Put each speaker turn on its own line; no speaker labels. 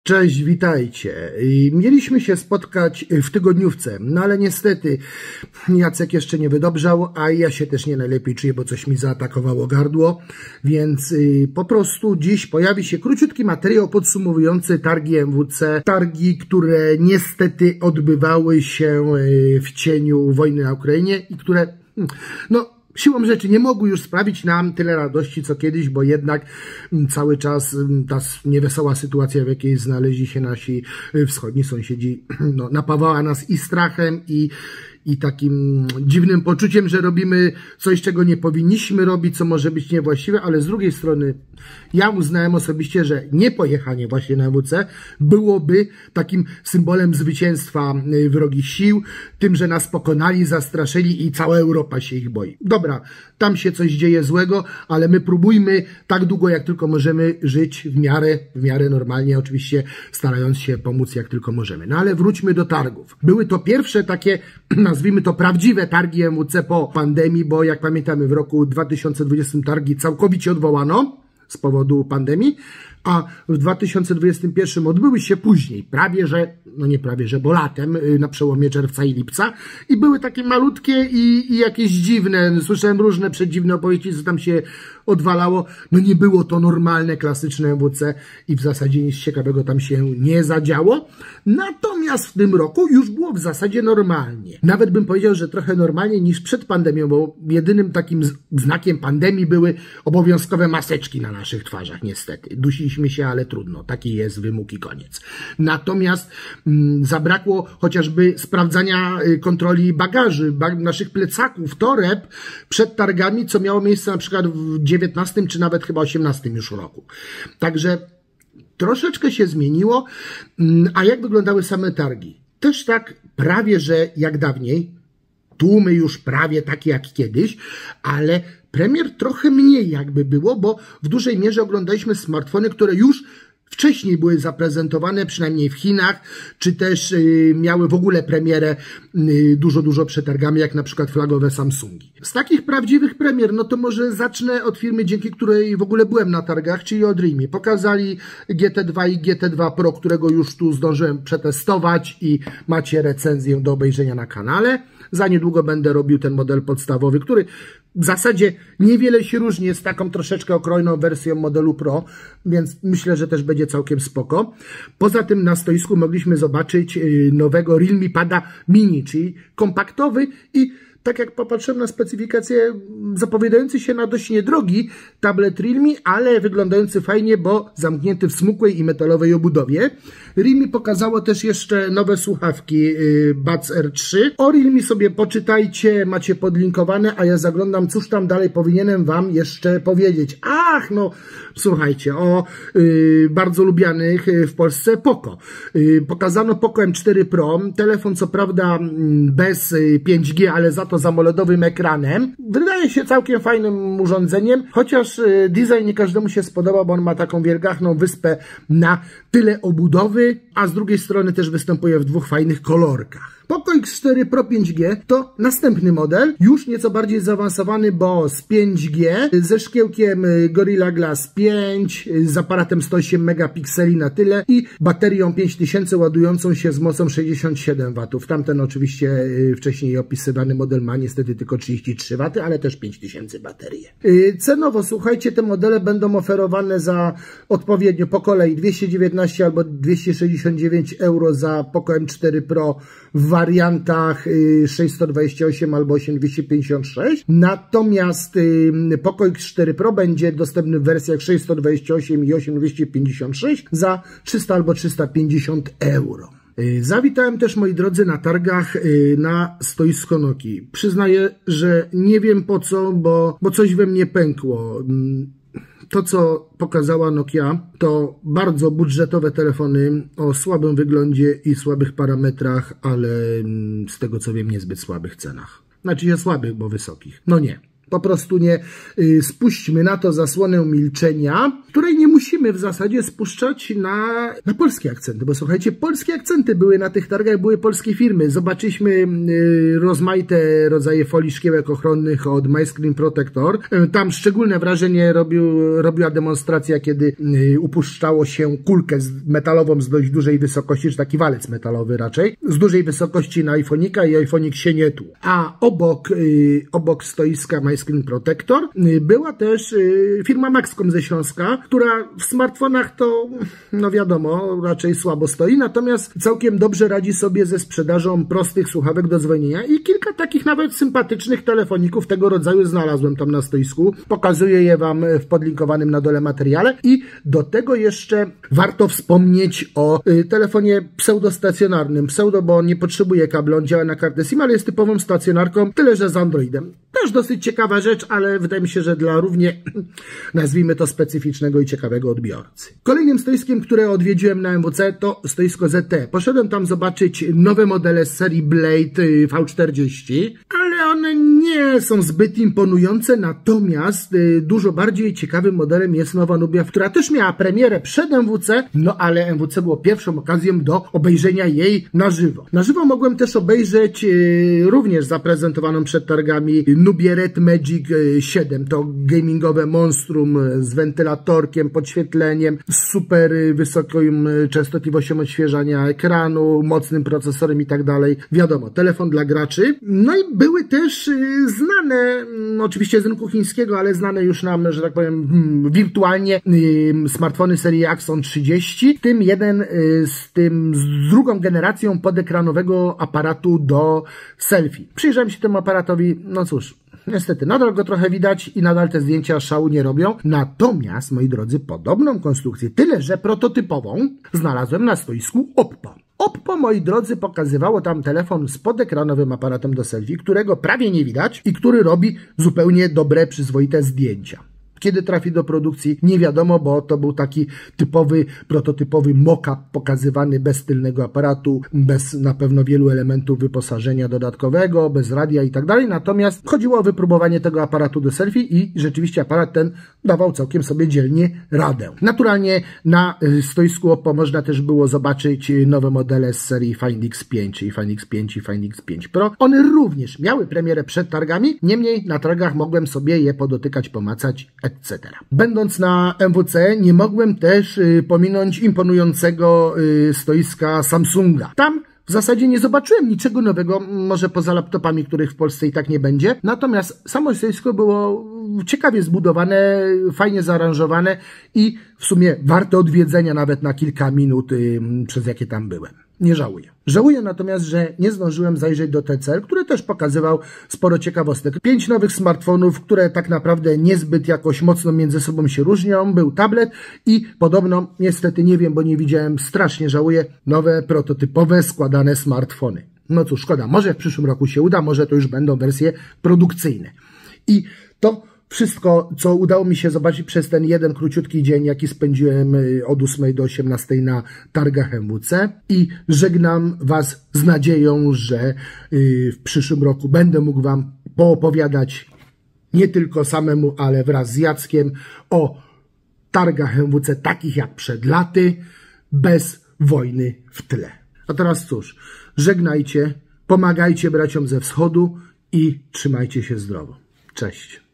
Cześć, witajcie. Mieliśmy się spotkać w tygodniówce, no ale niestety Jacek jeszcze nie wydobrzał, a ja się też nie najlepiej czuję, bo coś mi zaatakowało gardło, więc po prostu dziś pojawi się króciutki materiał podsumowujący targi MWC, targi, które niestety odbywały się w cieniu wojny na Ukrainie i które, siłą rzeczy nie mogły już sprawić nam tyle radości, co kiedyś, bo jednak cały czas ta niewesoła sytuacja, w jakiej znaleźli się nasi wschodni sąsiedzi, napawała nas i strachem, i takim dziwnym poczuciem, że robimy coś, czego nie powinniśmy robić, co może być niewłaściwe, ale z drugiej strony ja uznałem osobiście, że niepojechanie właśnie na MWC byłoby takim symbolem zwycięstwa wrogich sił, tym, że nas pokonali, zastraszyli i cała Europa się ich boi. Dobra, tam się coś dzieje złego, ale my próbujmy tak długo, jak tylko możemy żyć w miarę normalnie, oczywiście starając się pomóc jak tylko możemy. No ale wróćmy do targów. Były to pierwsze takie, nazwijmy to prawdziwe targi MWC po pandemii, bo jak pamiętamy w roku 2020 targi całkowicie odwołano z powodu pandemii, a w 2021 odbyły się później, bo latem, na przełomie czerwca i lipca, i były takie malutkie i jakieś dziwne, słyszałem różne przedziwne opowieści, co tam się odwalało, nie było to normalne, klasyczne MWC i w zasadzie nic ciekawego tam się nie zadziało, natomiast w tym roku już było w zasadzie normalnie. Nawet bym powiedział, że trochę normalniej niż przed pandemią, bo jedynym takim znakiem pandemii były obowiązkowe maseczki na naszych twarzach, niestety. Dusiliśmy się, ale trudno, taki jest wymóg i koniec. Natomiast zabrakło chociażby sprawdzania kontroli bagaży, naszych plecaków, toreb przed targami, co miało miejsce na przykład w 19 czy nawet chyba 18 już roku. Także troszeczkę się zmieniło, a jak wyglądały same targi? Też tak prawie, że jak dawniej, tłumy już prawie takie jak kiedyś, ale premier trochę mniej jakby było, bo w dużej mierze oglądaliśmy smartfony, które już wcześniej były zaprezentowane, przynajmniej w Chinach, czy też miały w ogóle premierę dużo przed targami, jak na przykład flagowe Samsungi. Z takich prawdziwych premier, to może zacznę od firmy, dzięki której w ogóle byłem na targach, czyli od Realme. Pokazali GT2 i GT2 Pro, którego już tu zdążyłem przetestować i macie recenzję do obejrzenia na kanale. Za niedługo będę robił ten model podstawowy, który w zasadzie niewiele się różni, jest taką troszeczkę okrojną wersją modelu Pro, więc myślę, że też będzie całkiem spoko. Poza tym na stoisku mogliśmy zobaczyć nowego Realme Pada Mini, czyli kompaktowy i tak jak popatrzyłem na specyfikację, zapowiadający się na dość niedrogi tablet Realme, ale wyglądający fajnie, bo zamknięty w smukłej i metalowej obudowie. Realme pokazało też jeszcze nowe słuchawki Buds R3. O Realme sobie poczytajcie, macie podlinkowane, a ja zaglądam, cóż tam dalej powinienem wam jeszcze powiedzieć. Słuchajcie, o bardzo lubianych w Polsce Poco. Pokazano Poco M4 Pro, telefon co prawda bez 5G, ale za to z AMOLEDowym ekranem. Wydaje się całkiem fajnym urządzeniem, chociaż design nie każdemu się spodoba, bo on ma taką wielgachną wyspę na tyle obudowy, a z drugiej strony też występuje w dwóch fajnych kolorkach. Poco X4 Pro 5G to następny model, już nieco bardziej zaawansowany, bo z 5G, ze szkiełkiem Gorilla Glass 5, z aparatem 108 megapikseli na tyle i baterią 5000 ładującą się z mocą 67 W. Tamten oczywiście wcześniej opisywany model ma niestety tylko 33 W, ale też 5000 baterię. Cenowo, słuchajcie, te modele będą oferowane za odpowiednio po kolei 219 albo 269 euro za Poco M4 Pro w wariantach 628 albo 8256. Natomiast Poco X4 Pro będzie dostępny w wersjach 628 i 8256 za 300 albo 350 euro. Zawitałem też, moi drodzy, na targach na stoisko Nokii. Przyznaję, że nie wiem po co, bo coś we mnie pękło. To, co pokazała Nokia, to bardzo budżetowe telefony o słabym wyglądzie i słabych parametrach, ale z tego co wiem, niezbyt słabych cenach. Znaczy się słabych, bo wysokich. Nie. Po prostu nie spuśćmy na to zasłonę milczenia, której nie musimy w zasadzie spuszczać na polskie akcenty, bo słuchajcie, polskie akcenty były na tych targach, były polskie firmy. Zobaczyliśmy rozmaite rodzaje folii szkiełek ochronnych od My Screen Protector. Tam szczególne wrażenie robiła demonstracja, kiedy upuszczało się kulkę metalową z dość dużej wysokości, czy taki walec metalowy raczej, z dużej wysokości na iPhone'ika i iPhone'ik się nie tuł. A obok stoiska My Screen Protector była też firma Maxcom ze Śląska, która w smartfonach to, no wiadomo, raczej słabo stoi, natomiast całkiem dobrze radzi sobie ze sprzedażą prostych słuchawek do dzwonienia i kilka takich nawet sympatycznych telefoników tego rodzaju znalazłem tam na stoisku. Pokazuję je wam w podlinkowanym na dole materiale i do tego jeszcze warto wspomnieć o telefonie pseudostacjonarnym. Pseudo, bo nie potrzebuje kabla, on działa na kartę SIM, ale jest typową stacjonarką, tyle że z Androidem. Też dosyć ciekawa rzecz, ale wydaje mi się, że dla równie, nazwijmy to, specyficznego i ciekawego odbiorcy. Kolejnym stoiskiem, które odwiedziłem na MWC, to stoisko ZTE. Poszedłem tam zobaczyć nowe modele z serii Blade V40, ale one nie są zbyt imponujące, natomiast dużo bardziej ciekawym modelem jest nowa Nubia, która też miała premierę przed MWC, no ale MWC było pierwszą okazją do obejrzenia jej na żywo. Na żywo mogłem też obejrzeć również zaprezentowaną przed targami Nubię Red Magic 7. To gamingowe monstrum z wentylatorkiem, podświetleniem, z super wysoką częstotliwością odświeżania ekranu, mocnym procesorem i tak dalej. Wiadomo, telefon dla graczy. No i były też znane, oczywiście z rynku chińskiego, ale znane już nam, że tak powiem, wirtualnie smartfony serii Axon 30, w tym jeden z drugą generacją podekranowego aparatu do selfie. Przyjrzałem się temu aparatowi, no cóż, niestety, nadal go trochę widać i nadal te zdjęcia szału nie robią. Natomiast, moi drodzy, podobną konstrukcję, tyle że prototypową, znalazłem na stoisku Oppo. Oppo, moi drodzy, pokazywało tam telefon z podekranowym aparatem do selfie, którego prawie nie widać i który robi zupełnie dobre, przyzwoite zdjęcia. Kiedy trafi do produkcji, nie wiadomo, bo to był taki typowy, prototypowy mock-up pokazywany bez tylnego aparatu, bez na pewno wielu elementów wyposażenia dodatkowego, bez radia i tak dalej. Natomiast chodziło o wypróbowanie tego aparatu do selfie i rzeczywiście aparat ten dawał całkiem sobie dzielnie radę. Naturalnie na stoisku Oppo można też było zobaczyć nowe modele z serii Find X5, czyli Find X5 i Find X5 Pro. One również miały premierę przed targami, niemniej na targach mogłem sobie je podotykać, pomacać, etc. Będąc na MWC nie mogłem też pominąć imponującego stoiska Samsunga. Tam w zasadzie nie zobaczyłem niczego nowego, może poza laptopami, których w Polsce i tak nie będzie. Natomiast samo stoisko było ciekawie zbudowane, fajnie zaaranżowane i w sumie warte odwiedzenia nawet na kilka minut, przez jakie tam byłem. Nie żałuję. Żałuję natomiast, że nie zdążyłem zajrzeć do TCL, który też pokazywał sporo ciekawostek. 5 nowych smartfonów, które tak naprawdę niezbyt jakoś mocno między sobą się różnią. Był tablet i podobno, niestety nie wiem, bo nie widziałem, strasznie żałuję, nowe prototypowe składane smartfony. No cóż, szkoda, może w przyszłym roku się uda, może to już będą wersje produkcyjne. I to wszystko, co udało mi się zobaczyć przez ten jeden króciutki dzień, jaki spędziłem od 8 do 18 na targach MWC i żegnam Was z nadzieją, że w przyszłym roku będę mógł Wam poopowiadać nie tylko samemu, ale wraz z Jackiem o targach MWC takich jak przed laty, bez wojny w tle. A teraz cóż, żegnajcie, pomagajcie braciom ze wschodu i trzymajcie się zdrowo. Cześć.